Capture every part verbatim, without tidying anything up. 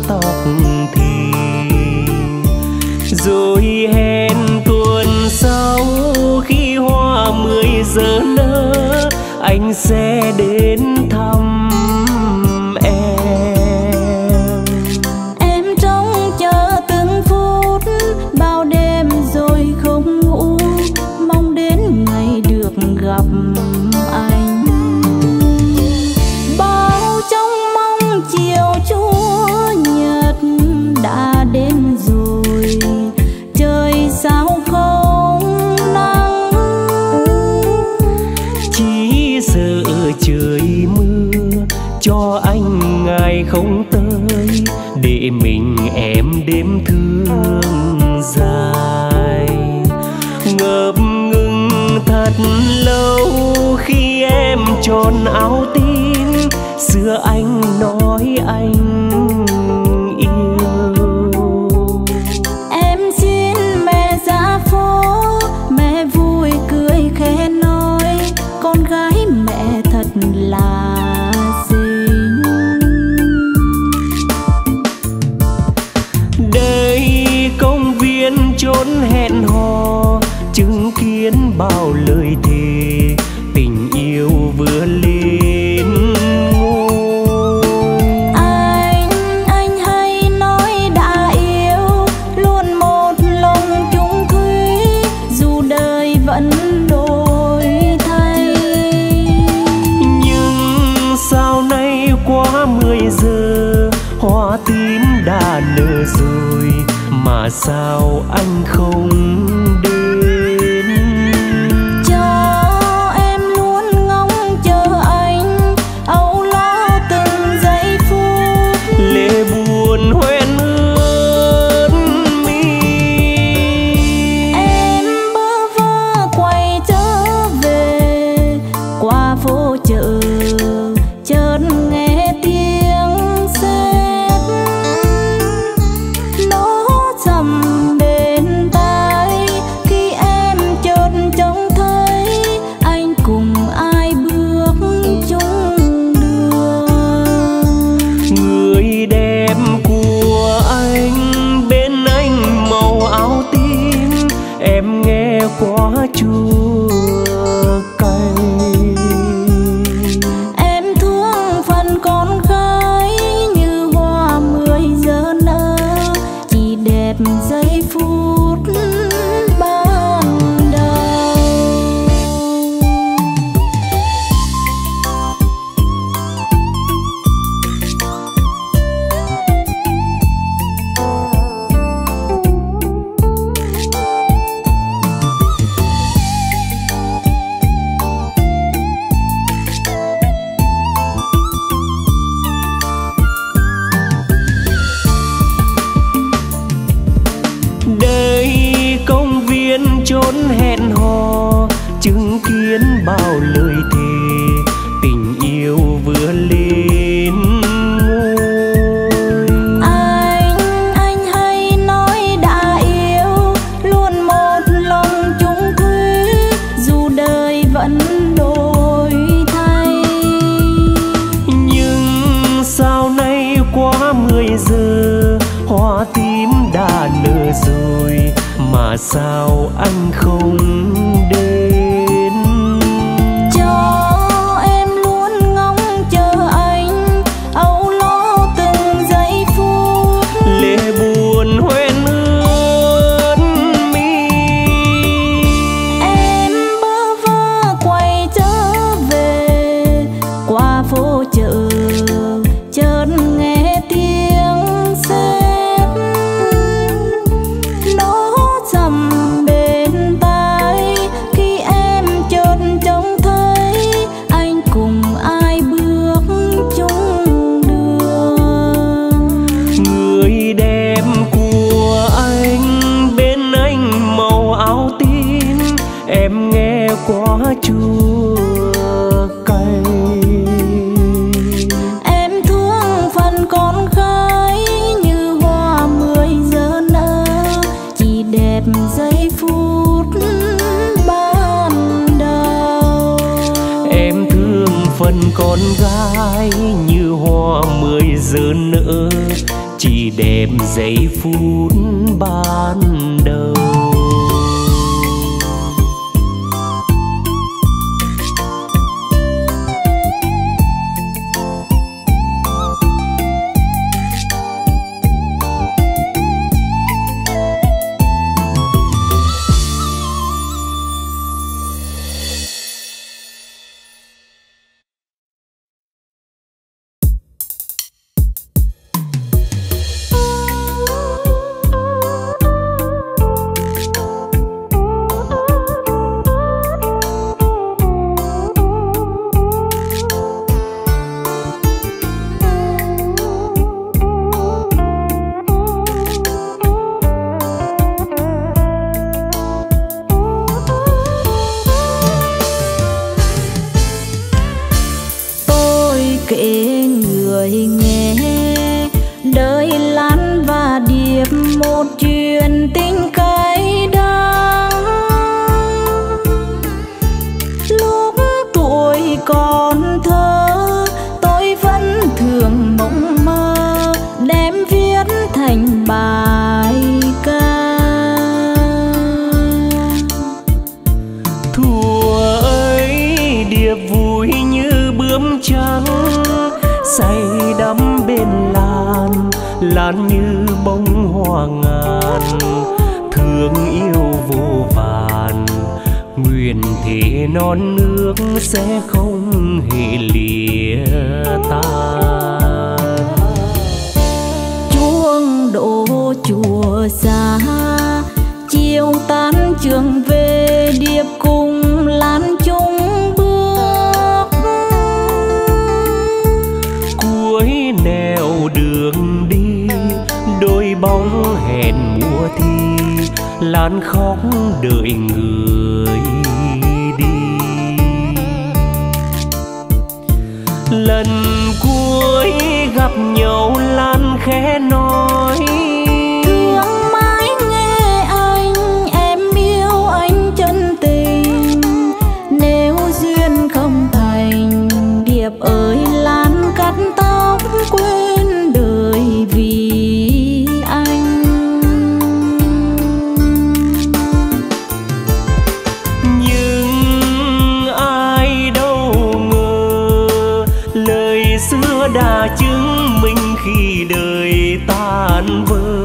tóc thì. Rồi hẹn tuần sau khi hoa mười giờ nở, anh sẽ đến thăm em. Em trông chờ từng phút bao đêm rồi không ngủ, mong đến ngày được gặp anh. Bao trong mong chiều Chúa Nhật đã đến rồi, trời sao không nắng. Chỉ sợ trời mưa cho anh ngày không tới, để mình em đêm thương dài. Ngập ngừng thật lâu khi em tròn áo tím, xưa anh nói anh yêu. Em xin mẹ ra phố, mẹ vui cười khẽ nói, con gái mẹ thật là xinh. Đây công viên chốn hẹn hò, chứng kiến bao lời thề tình yêu vừa lên ngôi. Anh, anh hay nói đã yêu, luôn một lòng chung thủy, dù đời vẫn đổi thay. Nhưng sao nay quá mười giờ, hoa tím đã nở rồi, mà sao anh không đến? Cho em luôn ngóng chờ anh, âu lo từng giây phút. Lệ buồn hoen ướt mi. Em bơ vơ quay trở về qua phố chợ, chợt nghe tiếng sét nó trầm bên tai, khi em chợt trông thấy anh cùng ai bước chung đường. Người đẹp của anh bên anh màu áo tím, em nghe quá chua cay. Em thương phần con gái như hoa mười giờ nở, chỉ đẹp giây phút ban đầu. Đây công viên chốn hẹn hò, chứng kiến bao lời thề tình yêu vừa lên ngôi. Anh, anh hay nói đã yêu, luôn một lòng chung thủy, dù đời vẫn đổi thay. Nhưng sao nay quá mười giờ, hoa tím đã nở rồi, mà sao anh không đến? Cho em luôn ngóng chờ anh, âu lo từng giây phút. Lệ buồn hoen ướt mi. Em bơ vơ quay trở về qua phố chợ, chợt nghe tiếng sét nó trầm bên tai, khi em chợt trông thấy anh cùng ai bước chung đường. Người đẹp của anh bên anh màu áo tím, em nghe quá chua cay. Em thương phần con gái như hoa mười giờ nở, chỉ đẹp giây phút ban đầu. Em thương phần con gái như hoa mười giờ nở, chỉ đẹp giây phút ban đầu. Kể người nghe đời Lan và Điệp một chuyện tình cay đắng. Lúc tuổi còn thơ tôi vẫn thường mộng mơ đem viết thành bài ca. Thuở ấy Điệp vui như bướm trắng say đắm bên lan, lan như bông hoa ngàn, thương yêu vô vàn, nguyện thế non nước sẽ không hề lìa tan. Chuông đổ chùa xa chiều tan trường về, Điệp cùng Lan chung nẻo đường đi, đôi bóng hẹn mùa thi, Lan khóc đợi người đi. Lần cuối gặp nhau Lan khẽ nói thương mãi nghe anh, em yêu anh chân tình. Nếu duyên không thành, Điệp ơi Lan cắt tóc quên đời vì anh. Nhưng ai đâu ngờ lời xưa đã chứng minh khi đời tan vỡ.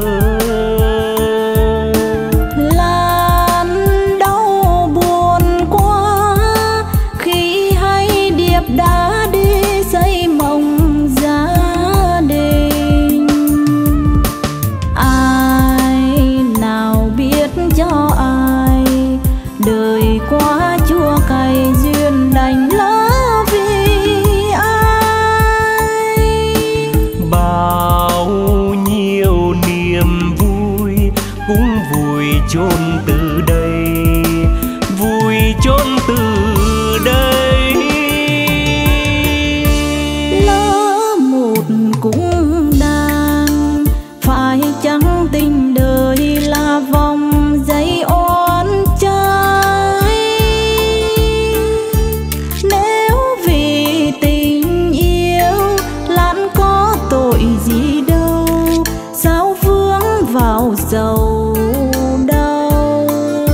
Lan đau buồn quá khi hay Điệp đã đi xây mộng gia đình. Ai nào biết cho ai đời quá chua cay, duyên đành lỡ vì ai. Bao nhiêu niềm vui cũng vùi chôn từ đây, vùi chôn từ đây. Lỡ một cũng đang phải chăng tình đời là vòng dây oan trái. Nếu vì tình yêu Lan có tội gì đâu, sao vướng vào dầu đâu.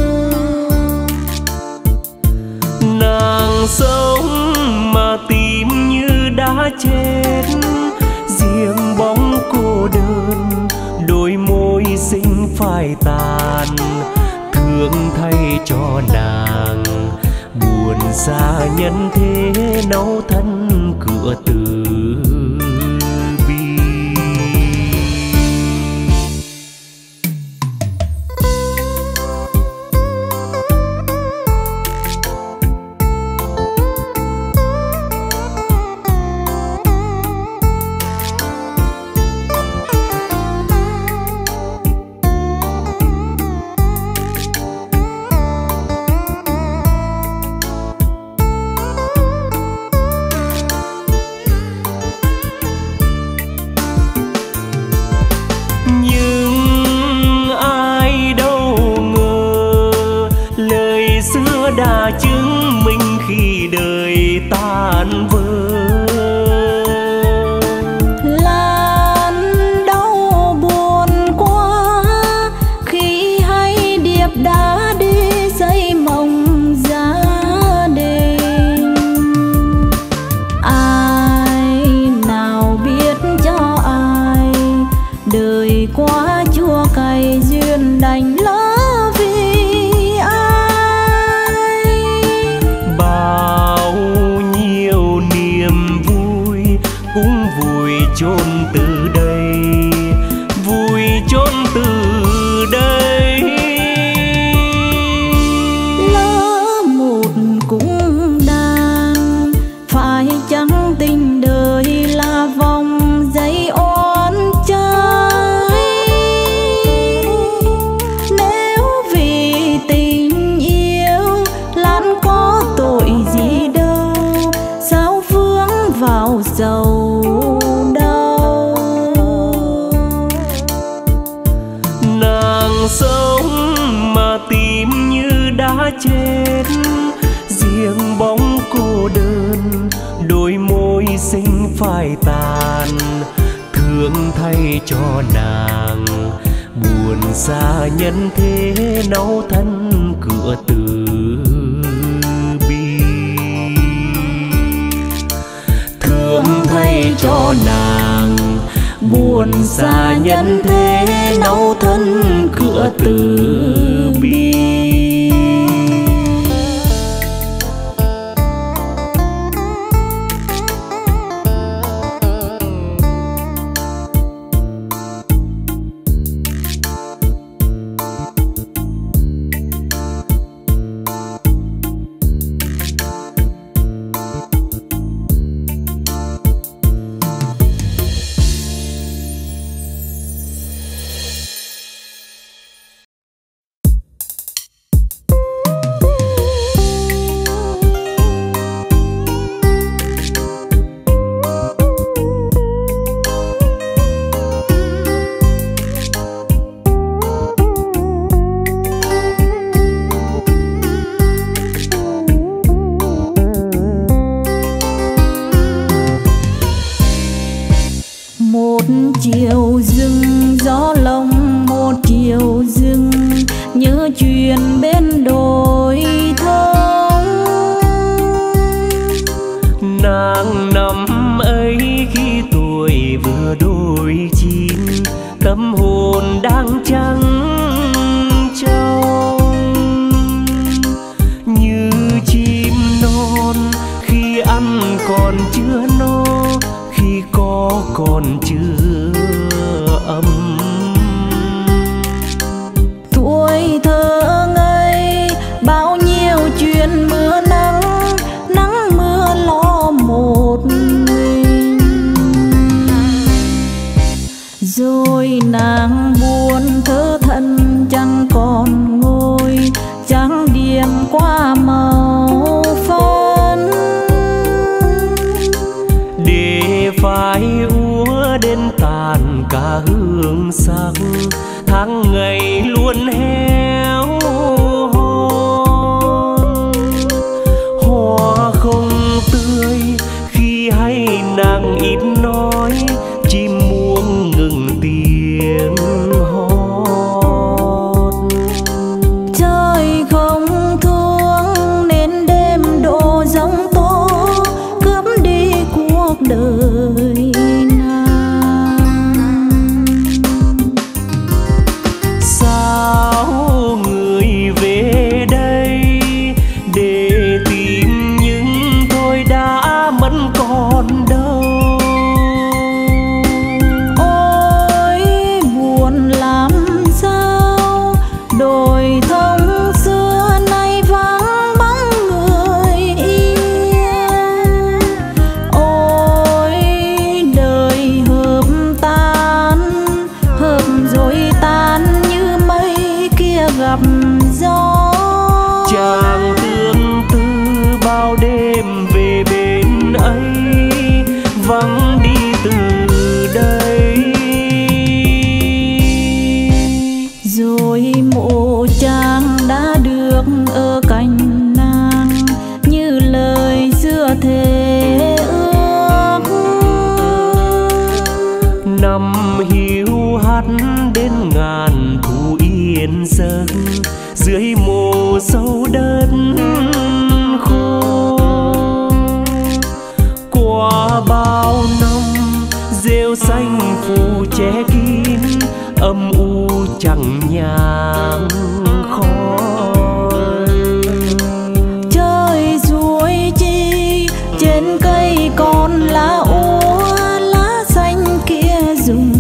Nàng sống mà tim như đã chết, riêng bóng cô đơn, đôi môi xinh phai tàn, thương thay cho nàng buồn xa nhân thế, nấu thân cửa từ bi. quá chua cay duyên đành lỡ vì ai. Bao nhiêu niềm vui cũng vùi chôn từ đây, vùi chôn từ đây. Lỡ một cũng đang phải chăng tình đời là vòng dây oan trái. Nếu vì tình yêu Lan có tội gì đâu, sao vướng vào sầu đau. Nàng sống mà tim như đã chết, riêng bóng cô đơn đôi môi xinh phai tàn. Thương thay cho nàng buồn xa nhân thế, náu thân cửa từ bi. Thương thay cho nàng buồn xa nhân thế, náu thân cửa từ bi. Chiều rừng gió lồng, một chiều rừng nhớ chuyện bên đồi thông. Nàng năm ấy khi tuổi vừa đôi chín, tâm hồn đang trắng trong. Như chim non khi ăn còn chưa no, khi có còn chưa ấm. Tuổi thơ ngây bao nhiêu chuyện mưa nắng, nắng mưa lo một mình. Rồi nàng buồn thơ thân chẳng còn ngồi, trắng điểm qua màu phấn. Để phải úa đến tàn cả hương sắc, tháng ngày luôn héo hon. Hoa không tươi khi hay nàng ít nói, chim muông ngừng tiếng hót. Trời không thương nên đêm đổ giông tố, cướp đi cuộc đời nàng. Sao người về đây để tìm những tôi đã mất còn đâu. Ôi buồn làm sao, đồi thông xưa nay vắng bóng người yêu. Ôi đời hợp tan, hợp rồi tan như mây kia gặp gió. Chàng tương tư bao đêm về bên ấy, vắng đi từ đây. Rồi mộ chàng đã được ở cạnh nàng, như lời xưa thề ước. Năm hiu hắt đến ngàn thu yên giấc, dưới mồ sâu đất khô. Qua bao năm rêu xanh phủ che kín âm u chẳng nhang khói. Trời ruồi chi trên cây còn lá úa, lá xanh kia rụng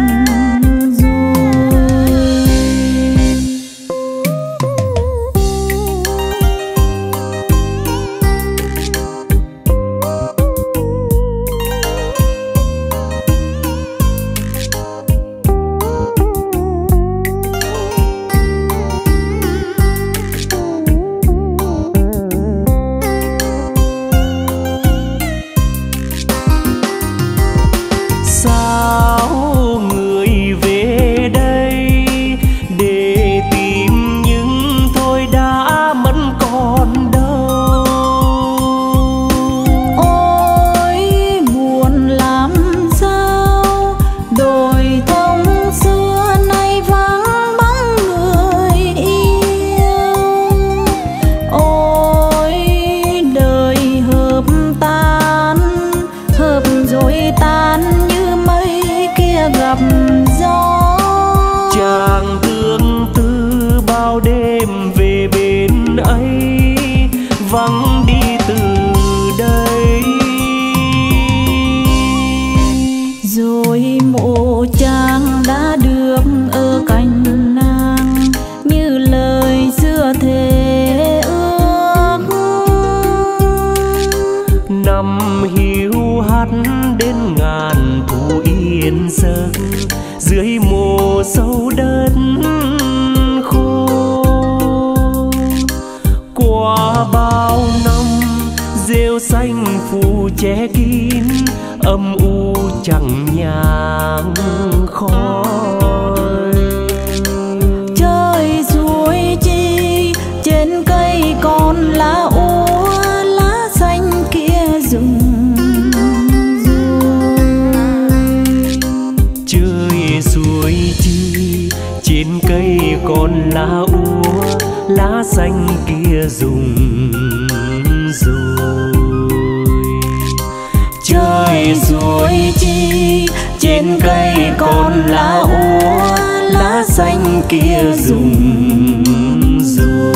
dưới mồ sâu đất khô. Qua bao năm rêu xanh phủ che kín, âm u chẳng nhang khói. Trời ruồi chi trên cây còn lá úa, lá xanh kia rụng trên cây còn lá úa, lá xanh kia rụng rồi. Trời ruồi chi trên cây còn lá úa, lá xanh kia rụng rồi.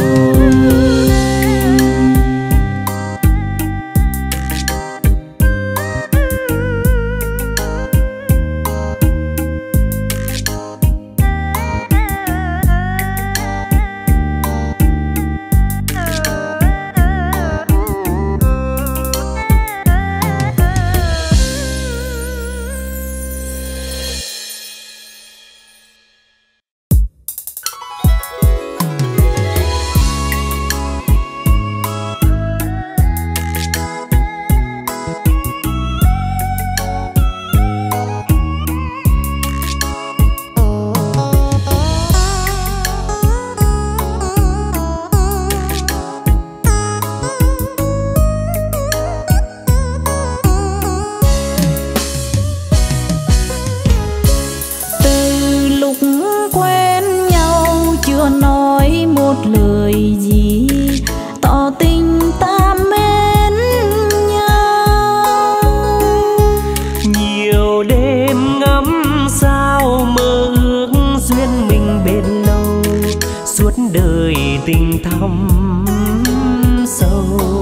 Tình thắm sâu,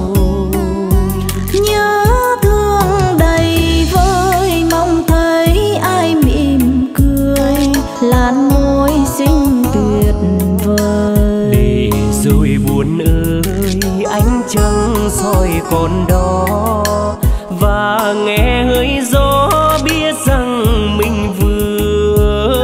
nhớ thương đầy vơi, mong thấy ai mỉm cười, làn môi xinh tuyệt vời. Để rồi buồn ơi, ánh trăng soi còn đó, và nghe hơi gió biết rằng mình vừa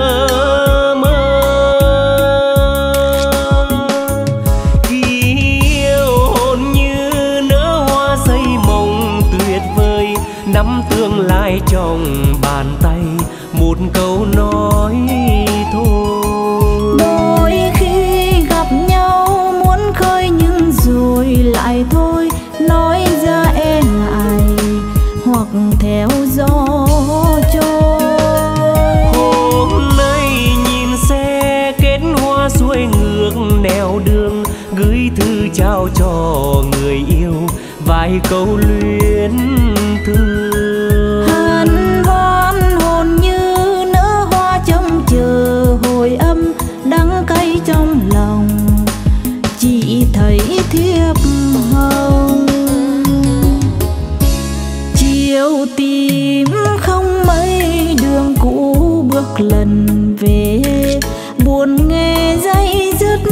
nắm tương lai trong bàn tay, một câu nói thôi. Đôi khi gặp nhau muốn khơi nhưng rồi lại thôi, nói ra e ngại hoặc theo gió trôi. Hôm nay nhìn xe kết hoa xuôi ngược nẻo đường, gửi thư trao cho người yêu vài câu luyến thương. Hân hoan hồn như nở hoa trông chờ bước lần về, buồn nghe dây dứt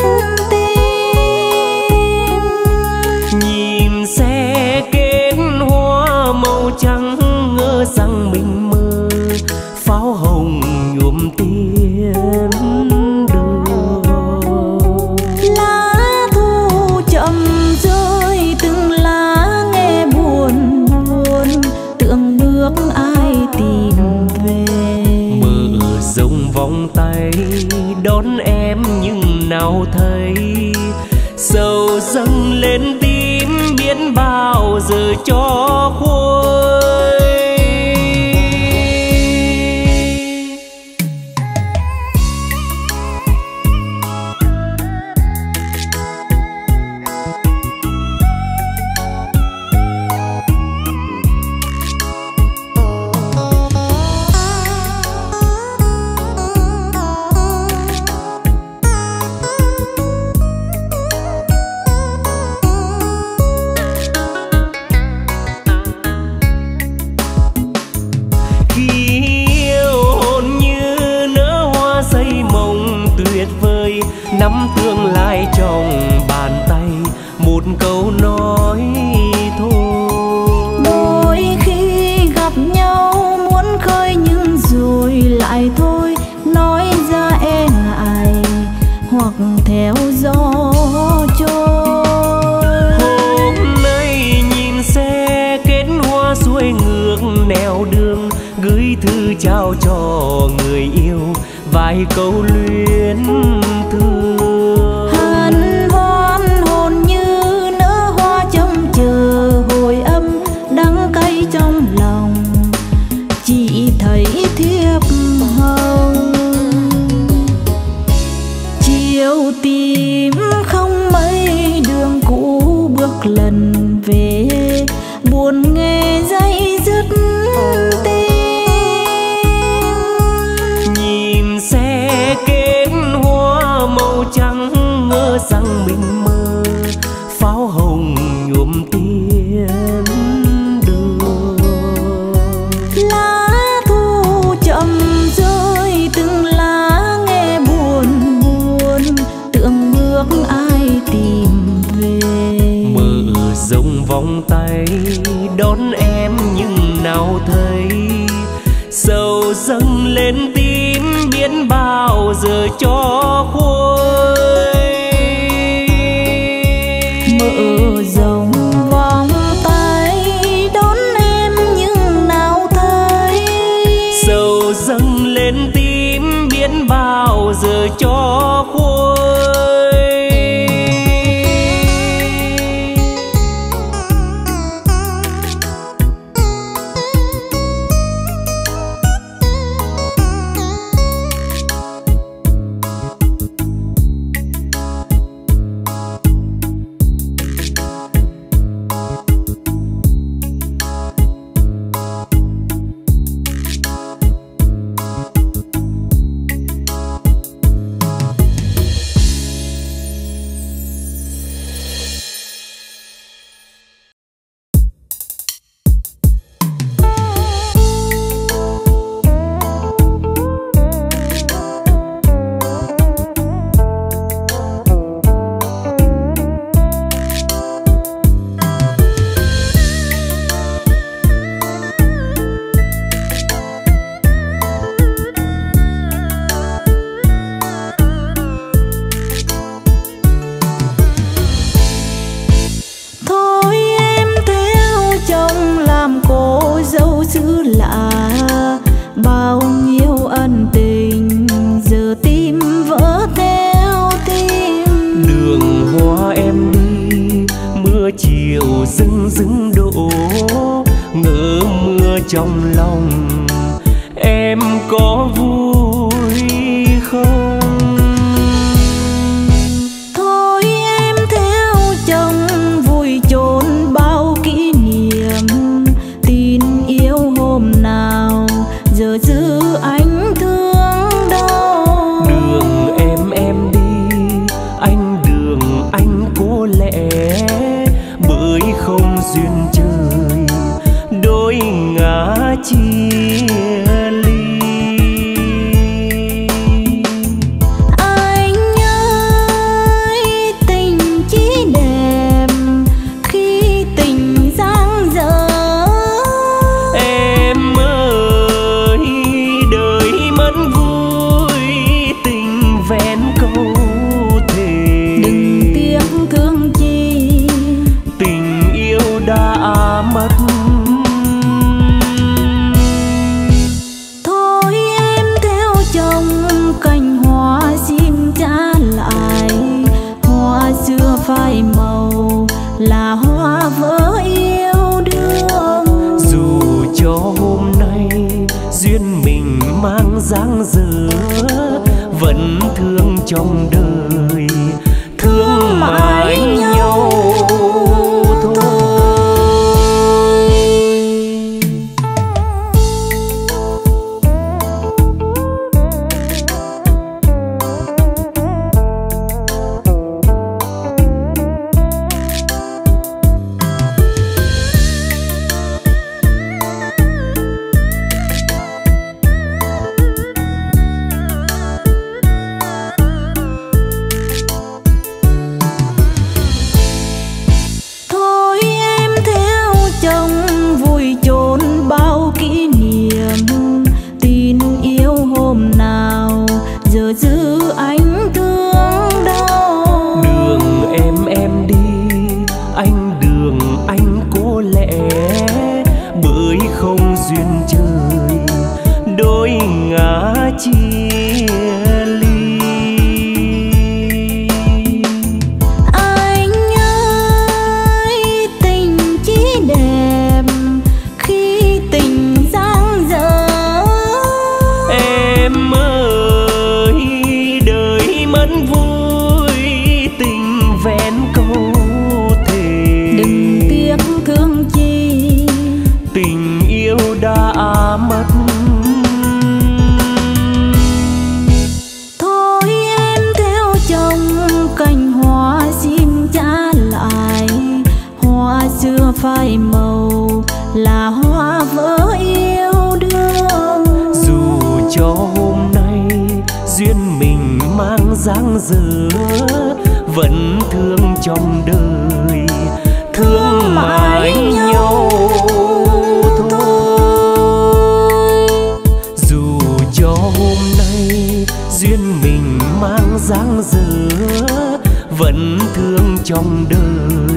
tim. Nhìn xe kết hoa màu trắng, ngỡ rằng mình mơ pháo hồng nhuộm tiên đường. Lá thu chậm rơi từng lá nghe buồn buồn, tưởng bước ai tìm về. Mở rộng vòng tay đón em nhưng nào thấy, sầu dâng lên tim biết bao giờ cho khuây. Nắm tương lai trong bàn tay, một câu nói thôi. Đôi khi gặp nhau muốn khơi nhưng rồi lại thôi, nói ra e ngại hoặc theo gió trôi. Hôm nay nhìn xe kết hoa xuôi ngược nẻo đường, gửi thư trao cho người yêu vài câu luyến thương. Hân hoan hồn như nở hoa trông chờ hồi âm, đắng cay trong lòng chỉ thấy thiệp hồng. Chiều tìm không mấy đường cũ bước lần về, buồn nghe dây dứt tim. Nhìn xe kết hoa màu trắng, ngỡ rằng mình mơ pháo hồng nhuộm tiên đường. Lá thu chậm rơi từng lá nghe buồn buồn, tưởng bước ai tìm về. Mở rộng vòng tay đón em nhưng nào thấy, sầu dâng lên tim biết bao giờ cho khuây. Mở rộng vòng tay đón em nhưng nào thấy, sầu dâng lên tim biết bao giờ cho khuây. Dưng dưng đổ ngỡ mưa trong lòng em có vui không? Thôi em theo chồng vui chốn bao kỷ niệm, tin yêu hôm nào giờ giữ anh thương đâu. Đường em em đi anh, đường anh có lẽ bởi không duyên trời đôi ngả vẫn thương trong đời, thương mãi nhau thôi. phai màu là hoa vỡ yêu đương. Dù cho hôm nay duyên mình mang dáng dở, vẫn thương trong đời, thương mãi nhau thôi. Dù cho hôm nay duyên mình mang dáng dở, vẫn thương trong đời,